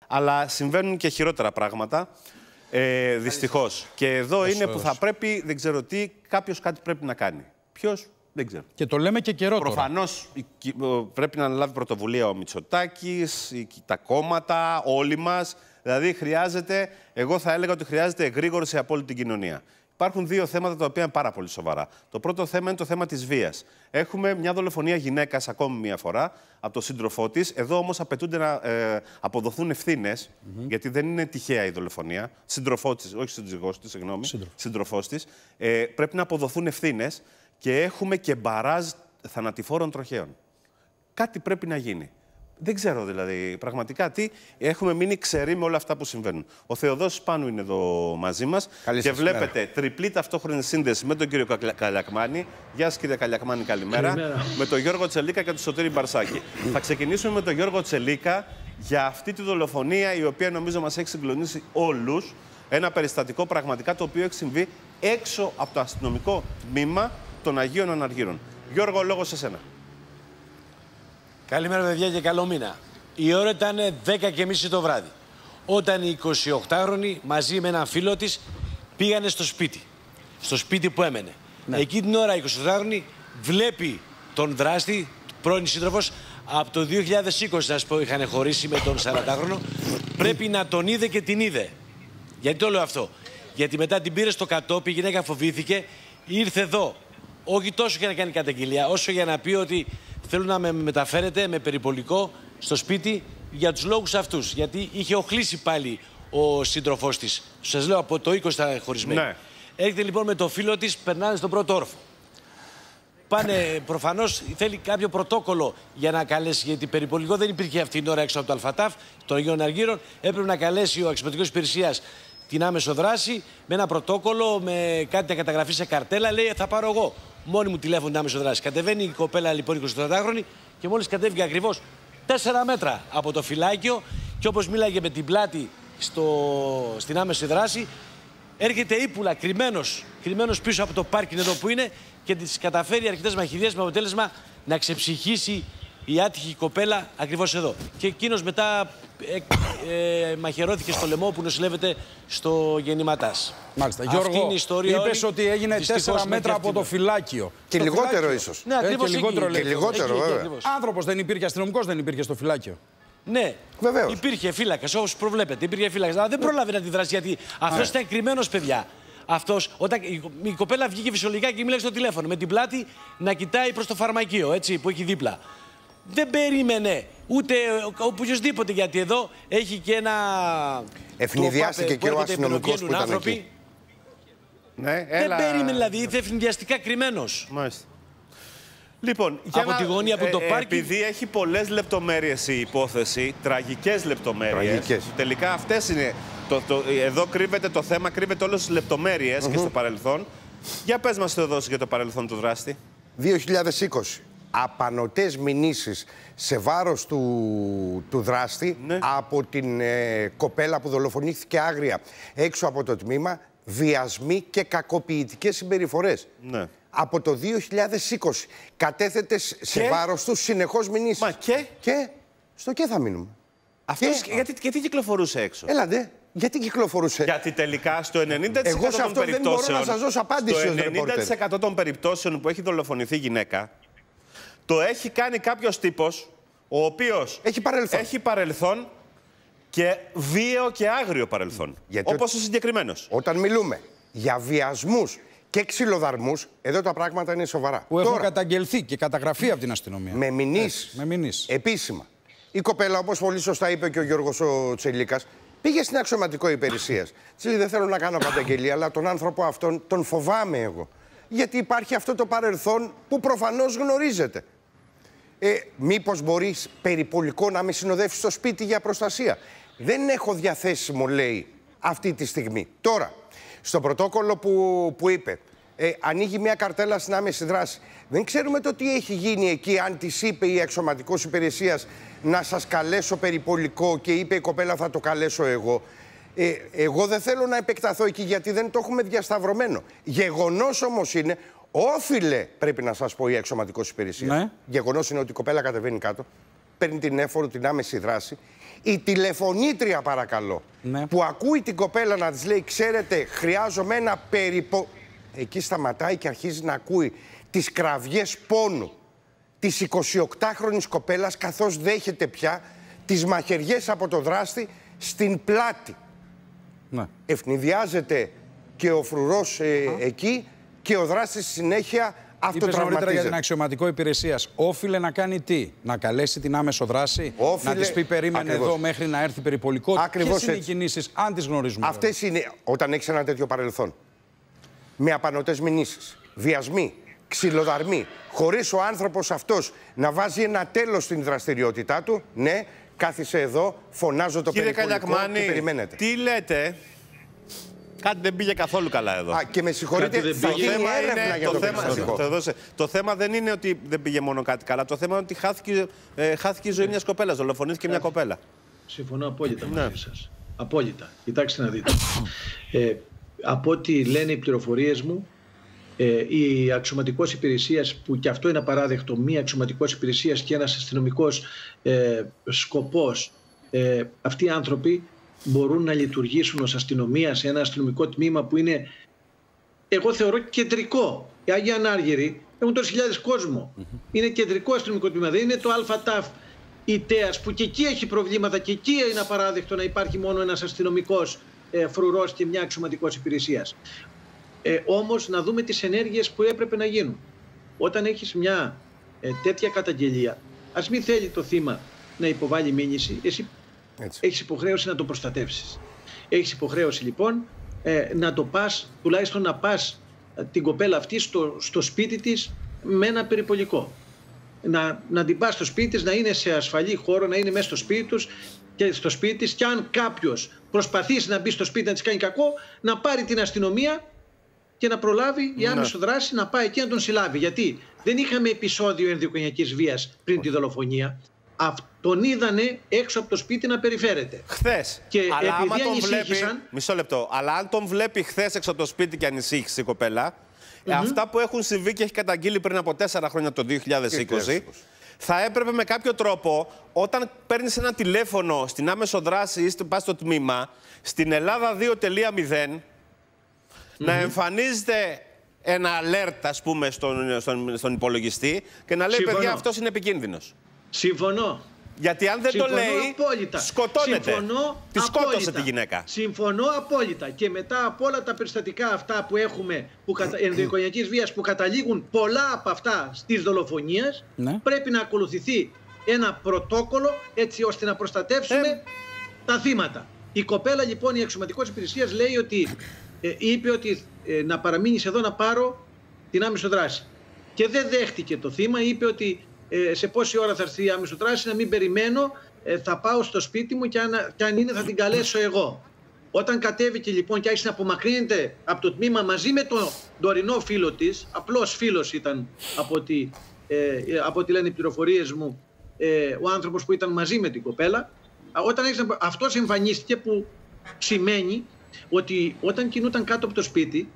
Αλλά συμβαίνουν και χειρότερα πράγματα, δυστυχώς. Και εδώ είναι που θα πρέπει, δεν ξέρω τι, κάποιος κάτι πρέπει να κάνει. Ποιος, δεν ξέρω. Και το λέμε και καιρό τώρα. Προφανώς πρέπει να αναλάβει πρωτοβουλία ο Μητσοτάκης, τα κόμματα, όλοι μας. Δηλαδή χρειάζεται, εγώ θα έλεγα ότι χρειάζεται εγρήγορση σε απόλυτη κοινωνία. Υπάρχουν δύο θέματα τα οποία είναι πάρα πολύ σοβαρά. Το πρώτο θέμα είναι το θέμα της βίας. Έχουμε μια δολοφονία γυναίκας ακόμη μία φορά από τον σύντροφό της. Εδώ όμως απαιτούνται να αποδοθούν ευθύνες, γιατί δεν είναι τυχαία η δολοφονία. Σύντροφός της, όχι σύντροφός της, συγγνώμη. Σύντροφός της. Πρέπει να αποδοθούν ευθύνες και έχουμε και μπαράζ θανατηφόρων τροχαίων. Κάτι πρέπει να γίνει. Δεν ξέρω δηλαδή πραγματικά τι. Έχουμε μείνει ξεροί με όλα αυτά που συμβαίνουν. Ο Θεοδόσης Πάνου είναι εδώ μαζί μας. Και βλέπετε τριπλή ταυτόχρονη σύνδεση με τον κύριο Καλιακμάνη. Γεια σας κύριε Καλιακμάνη, καλημέρα. Με τον Γιώργο Τσελίκα και τον Σωτήρη Μπαρσάκη. Θα ξεκινήσουμε με τον Γιώργο Τσελίκα για αυτή τη δολοφονία η οποία νομίζω μας έχει συγκλονίσει όλους. Ένα περιστατικό πραγματικά το οποίο έχει συμβεί έξω από το αστυνομικό τμήμα των Αγίων Αναργύρων. Γιώργο, λόγο σε σένα. Καλημέρα παιδιά και καλό μήνα. Η ώρα ήταν 10:30 το βράδυ. Όταν η 28χρονη μαζί με έναν φίλο της πήγανε στο σπίτι. Στο σπίτι που έμενε. Ναι. Εκεί την ώρα η 28χρονη βλέπει τον δράστη, πρώην σύντροφος, από το 2020 να σου πω είχαν χωρίσει με τον 40χρονο. Πρέπει να τον είδε και την είδε. Γιατί το λέω αυτό? Γιατί μετά την πήρε στο κατόπι, η γυναίκα φοβήθηκε, ήρθε εδώ. Όχι τόσο για να κάνει καταγγελία, όσο για να πει ότι θέλουν να με μεταφέρετε με περιπολικό στο σπίτι για τους λόγους αυτούς. Γιατί είχε οχλήσει πάλι ο σύντροφός της. Σας λέω από το 20 ήταν χωρισμένη. Ναι. Έρχεται λοιπόν με το φίλο της, περνάνε στον πρώτο όροφο. Πάνε, προφανώς θέλει κάποιο πρωτόκολλο για να καλέσει, γιατί περιπολικό δεν υπήρχε αυτή την ώρα έξω από το Αλφατάφ, των Αγίων Αργύρων. Έπρεπε να καλέσει ο αξιωματικός υπηρεσίας την άμεσο δράση με ένα πρωτόκολλο, με κάτι να καταγραφεί σε καρτέλα. Λέει θα πάρω εγώ μόνη μου τηλέφωνο την άμεσο δράση. Κατεβαίνει η κοπέλα λοιπόν 24χρονη και μόλις κατέβηκε ακριβώς 4 μέτρα από το φυλάκιο και όπως μίλαγε με την πλάτη στην άμεση δράση, έρχεται ύπουλα κρυμμένος πίσω από το πάρκινγκ εδώ που είναι και της καταφέρει αρκετές μαχηριές με αποτέλεσμα να ξεψυχήσει η άτυχη κοπέλα ακριβώς εδώ. Και εκείνος μετά μαχαιρώθηκε στο λαιμό που νοσηλεύεται στο γεννηματάς. Μάλιστα. Γιώργο, είπες ότι έγινε 4 μέτρα από το φυλάκιο. Και λιγότερο ίσως. Ναι, ακριβώς και λιγότερο, βέβαια. Άνθρωπος δεν υπήρχε, αστυνομικός δεν υπήρχε στο φυλάκιο. Ναι, βεβαίως. Υπήρχε φύλακας, όπως προβλέπετε. Υπήρχε φύλακας. Αλλά δεν πρόλαβε να αντιδράσει γιατί αυτός ήταν κρυμμένος, παιδιά. Αυτός, όταν η κοπέλα βγήκε φυσιολογικά και μίλησε στο τηλέφωνο, με την πλάτη να κοιτάει προς το φαρμακείο, έτσι, που έχει δίπλα. Δεν περίμενε ούτε οποιοδήποτε, γιατί εδώ έχει και ένα. Ευνηδιάστηκε και ο αστυνομικός που ήταν εκεί. Ναι, δεν περίμενε, δηλαδή, ήρθε ευνηδιαστικά κρυμμένος. Μάλιστα. Λοιπόν, από τη γωνία από το πάρκινγκ. Επειδή έχει πολλές λεπτομέρειες η υπόθεση, τραγικές λεπτομέρειες. Τελικά αυτές είναι. Εδώ κρύβεται το θέμα, κρύβεται όλες τις λεπτομέρειες και στο παρελθόν. Για πες μας, Θεοδόση, για το παρελθόν του δράστη. 2020. Απανωτές μηνύσεις σε βάρος του δράστη από την κοπέλα που δολοφονήθηκε άγρια έξω από το τμήμα, βιασμοί και κακοποιητικές συμπεριφορές. Ναι. Από το 2020 κατέθετε σε βάρος του συνεχώς μηνύσεις. Μα και στο και θα μείνουμε. Αυτός γιατί κυκλοφορούσε έξω? Έλατε. Γιατί κυκλοφορούσε? Γιατί τελικά στο 90% Εγώ σε αυτό δεν μπορώ να σας δώσω απάντηση. Στο 90% των περιπτώσεων που έχει δολοφονηθεί γυναίκα, το έχει κάνει κάποιος τύπος ο οποίος έχει παρελθόν και βίαιο και άγριο παρελθόν. Όπως ο συγκεκριμένος. Όταν μιλούμε για βιασμούς και ξυλοδαρμούς, εδώ τα πράγματα είναι σοβαρά. Που έχουν καταγγελθεί και καταγραφεί από την αστυνομία. Με μηνύσεις. Επίσημα. Η κοπέλα, όπως πολύ σωστά είπε και ο Γιώργος ο Τσελίκας, πήγε στην αξιωματικό υπηρεσίας. Της δεν θέλω να κάνω καταγγελία, αλλά τον άνθρωπο αυτόν τον φοβάμαι εγώ. Γιατί υπάρχει αυτό το παρελθόν που προφανώς γνωρίζετε. Μήπως μπορείς περιπολικό να με συνοδεύσει στο σπίτι για προστασία? Δεν έχω διαθέσιμο, λέει, αυτή τη στιγμή. Τώρα, στο πρωτόκολλο που είπε, ανοίγει μια καρτέλα στην άμεση δράση. Δεν ξέρουμε το τι έχει γίνει εκεί, αν της είπε η αξιωματικός υπηρεσίας να σας καλέσω περιπολικό και είπε η κοπέλα θα το καλέσω εγώ. Εγώ δεν θέλω να επεκταθώ εκεί γιατί δεν το έχουμε διασταυρωμένο. Γεγονός όμως είναι, όφιλε, πρέπει να σας πω, η αξιωματικός υπηρεσία. Ναι. Γεγονός είναι ότι η κοπέλα κατεβαίνει κάτω. παίρνει την έφορο, την άμεση δράση. Η τηλεφωνήτρια, παρακαλώ, που ακούει την κοπέλα να της λέει, ξέρετε, χρειάζομαι ένα Εκεί σταματάει και αρχίζει να ακούει τις κραυγές πόνου της 28χρονης κοπέλας, καθώς δέχεται πια τις μαχαιριές από το δράστη στην πλάτη. Ναι. Ευνηδιάζεται και ο φρουρός εκεί και ο δράστης στη συνέχεια αυτοτραυματίζεται. Για την αξιωματικό υπηρεσίας, όφιλε να κάνει τι? Να καλέσει την άμεσο δράση, να της πει περίμενε εδώ μέχρι να έρθει περιπολικό. Ποιες είναι οι κινήσεις, αν τις γνωρίζουμε? Αυτές είναι όταν έχεις ένα τέτοιο παρελθόν. Με απανωτές μηνύσεις, βιασμοί, ξυλοδαρμοί, χωρίς ο άνθρωπος αυτός να βάζει ένα τέλος στην δραστηριότητά του, ναι, κάθισε εδώ, φωνάζω το περιπολικό και περιμένετε. Τι λέτε? Κάτι δεν πήγε καθόλου καλά εδώ. Και με συγχωρείτε, θα γίνει έρευνα για το περιστατικό. Το θέμα δεν είναι ότι δεν πήγε μόνο κάτι καλά. Το θέμα είναι ότι χάθηκε η ζωή μιας κοπέλας. Δολοφονήθηκε μια κοπέλα. Συμφωνώ απόλυτα μαζί σας. Απόλυτα. Κοιτάξτε να δείτε. Από ό,τι λένε οι πληροφορίες μου, η αξιωματικός υπηρεσίας, που και αυτό είναι απαράδεκτο, μία αξιωματικός υπηρεσίας και ένας αστυνομικός σκοπός, αυτοί οι άνθρωποι μπορούν να λειτουργήσουν ως αστυνομία σε ένα αστυνομικό τμήμα που είναι, εγώ θεωρώ, κεντρικό. Οι Άγιοι Ανάργυροι έχουν τόσες χιλιάδες κόσμο. Είναι κεντρικό αστυνομικό τμήμα. Δεν είναι το ΑΤΑΦ ή ΤΕΑΣ που και εκεί έχει προβλήματα και εκεί είναι απαράδεκτο να υπάρχει μόνο ένας αστυνομικός φρουρός και μια αξιωματικός υπηρεσίας. Όμως να δούμε τις ενέργειες που έπρεπε να γίνουν. Όταν έχεις μια τέτοια καταγγελία, ας μην θέλει το θύμα να υποβάλει μήνυση, εσύ έχεις υποχρέωση να το προστατεύσεις. Έχεις υποχρέωση λοιπόν να το πας, τουλάχιστον να πας την κοπέλα αυτή στο σπίτι της με ένα περιπολικό. Να την πας στο σπίτι της, να είναι σε ασφαλή χώρο, να είναι μέσα στο σπίτι τους και στο σπίτι της, και αν κάποιος προσπαθήσει να μπει στο σπίτι να της κάνει κακό, να πάρει την αστυνομία και να προλάβει η άμεσο δράση να πάει εκεί να τον συλλάβει. Γιατί δεν είχαμε επεισόδιο ενδοοικογενειακής βίας πριν τη δολοφονία. Τον είδανε έξω από το σπίτι να περιφέρεται. Χθες. Και αλλά επειδή άμα ανησύχησαν... Μισό λεπτό. Αλλά αν τον βλέπει χθες έξω από το σπίτι και ανησύχησε η κοπέλα, αυτά που έχουν συμβεί και έχει καταγγείλει πριν από 4 χρόνια, το 2020, θα έπρεπε με κάποιο τρόπο, όταν παίρνεις ένα τηλέφωνο στην άμεσο δράση ή πας στο τμήμα, στην Ελλάδα 2.0, να εμφανίζεται ένα alert, ας πούμε, στον υπολογιστή και να λέει, παιδιά, αυτός είναι επικίνδυνος. Συμφωνώ. Γιατί αν δεν το λέει, απόλυτα. Σκοτώνεται. Τη σκότωσε τη γυναίκα. Συμφωνώ απόλυτα. Και μετά από όλα τα περιστατικά αυτά που έχουμε ενδοοικογενειακής βίας, που καταλήγουν πολλά από αυτά στις δολοφονίες, πρέπει να ακολουθηθεί ένα πρωτόκολλο έτσι ώστε να προστατεύσουμε τα θύματα. Η κοπέλα λοιπόν, η αξιωματικός υπηρεσίας, λέει ότι είπε ότι να παραμείνεις εδώ να πάρω την άμεσο δράση. Και δεν δέχτηκε το θύμα, είπε ότι σε πόση ώρα θα έρθει η άμεσο δράση, να μην περιμένω, θα πάω στο σπίτι μου και αν είναι θα την καλέσω εγώ. Όταν κατέβηκε λοιπόν και άρχισε να απομακρύνεται από το τμήμα μαζί με τον τωρινό φίλο της, απλός φίλος ήταν από ό,τι λένε οι πληροφορίες μου, ο άνθρωπος που ήταν μαζί με την κοπέλα, όταν αυτός εμφανίστηκε, που σημαίνει ότι όταν κινούταν κάτω από το σπίτι,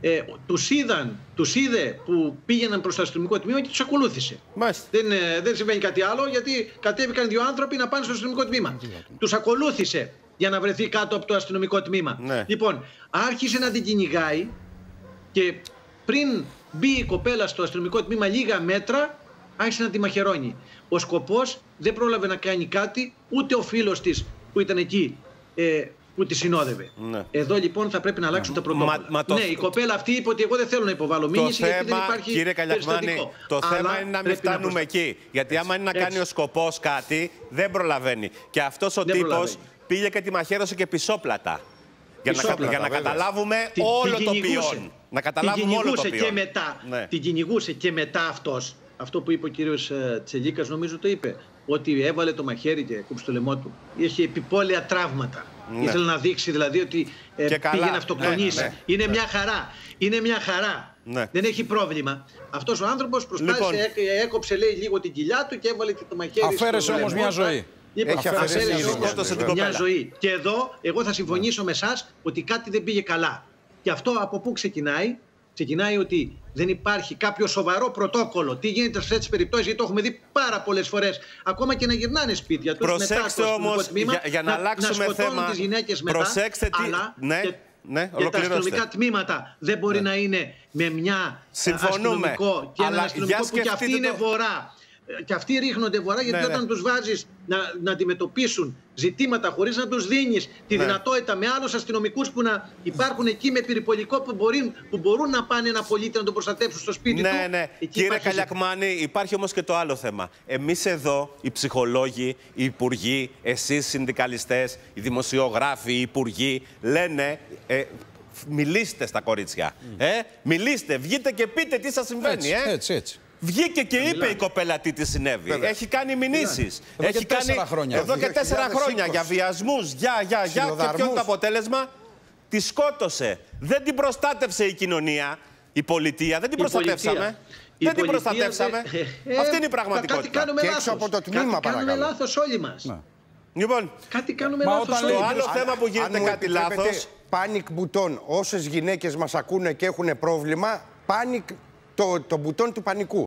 τους είδε που πήγαιναν προς το αστυνομικό τμήμα και τους ακολούθησε. Δεν συμβαίνει κάτι άλλο, γιατί κατέβηκαν 2 άνθρωποι να πάνε στο αστυνομικό τμήμα. Τους ακολούθησε για να βρεθεί κάτω από το αστυνομικό τμήμα. Λοιπόν, άρχισε να την κυνηγάει και πριν μπει η κοπέλα στο αστυνομικό τμήμα λίγα μέτρα, άρχισε να τη μαχαιρώνει. Ο σκοπός δεν πρόλαβε να κάνει κάτι, ούτε ο φίλος της που ήταν εκεί που τη συνόδευε. Εδώ λοιπόν θα πρέπει να αλλάξουν τα πρωτόκολλα. Ναι, η κοπέλα αυτή είπε ότι εγώ δεν θέλω να υποβάλω μήνυση, γιατί δεν υπάρχει, κύριε Καλιακμάνη, το θέμα είναι να μην φτάνουμε εκεί. Γιατί άμα είναι να κάνει ο σκοπός κάτι, δεν προλαβαίνει. Και αυτός ο τύπος πήγε και τη μαχαίρωσε και πισόπλατα. Για να καταλάβουμε όλο το ποιόν. Να καταλάβουμε όλο το ποιόν. Την κυνηγούσε και μετά αυτός. Αυτό που είπε ο κύριος Τσελίκας, νομίζω το είπε, ότι έβαλε το μαχαίρι και κόψε το λαιμό του. Είχε επιπόλαια τραύματα. Ήθελε να δείξει δηλαδή ότι πήγε να αυτοκτονήσει. Είναι μια χαρά. Είναι μια χαρά. Δεν έχει πρόβλημα. Αυτός ο άνθρωπος προσπάθησε, έκοψε, λέει, λίγο την κοιλιά του και έβαλε και το μαχαίρι. Αφαίρεσε όμως μια ζωή. Μια ζωή. Και εδώ εγώ θα συμφωνήσω με εσάς ότι κάτι δεν πήγε καλά. Και αυτό από πού ξεκινάει? Ξεκινάει ότι δεν υπάρχει κάποιο σοβαρό πρωτόκολλο. Τι γίνεται σε αυτές τις περιπτώσεις, γιατί το έχουμε δει πάρα πολλές φορές. Ακόμα και να γυρνάνε σπίτια τους. Προσέξτε όμως, για να αλλάξουμε να θέμα. Τις γυναίκες μετά, προσέξτε τι. Αλλά ναι, και τα αστυνομικά τμήματα δεν μπορεί να είναι με μια αστυνομικό και έναν αστυνομικό που και αυτοί είναι βορρά. Και αυτοί ρίχνονται βορρά, γιατί όταν τους βάζεις να αντιμετωπίσουν ζητήματα χωρίς να τους δίνεις τη δυνατότητα με άλλους αστυνομικούς που να υπάρχουν εκεί με περιπολικό που μπορούν να πάνε ένα πολίτη να τον προστατεύσουν στο σπίτι του. Ναι. Κύριε Καλιακμάνη, υπάρχει όμως και το άλλο θέμα. Εμείς εδώ, οι ψυχολόγοι, οι υπουργοί, εσείς οι συνδικαλιστές, οι δημοσιογράφοι, οι υπουργοί, λένε... μιλήστε στα κορίτσια. Μιλήστε, βγείτε και πείτε τι σας συμβαίνει. Έτσι. Βγήκε και είπε η κοπέλα τι της συνέβη. Έχει κάνει μηνύσεις. Έχει κάνει 4 χρόνια. Εδώ και 4 χρόνια για βιασμούς, και ποιο είναι το αποτέλεσμα? Τη σκότωσε. Δεν την προστάτευσε η κοινωνία, η πολιτεία. Δεν την προστατεύσαμε. Δεν την προστατεύσαμε. Αυτή είναι η πραγματικότητα. Κάτι κάνουμε λάθος. Από το τμήμα, κάνουμε λάθος όλοι μας. Λοιπόν, κάτι κάνουμε λάθος όλοι μας. Το άλλο θέμα που γίνεται κάτι λάθος. Panic button. Όσες γυναίκες μας ακούνε και έχουν πρόβλημα, panic, το μπουτόν του πανικού.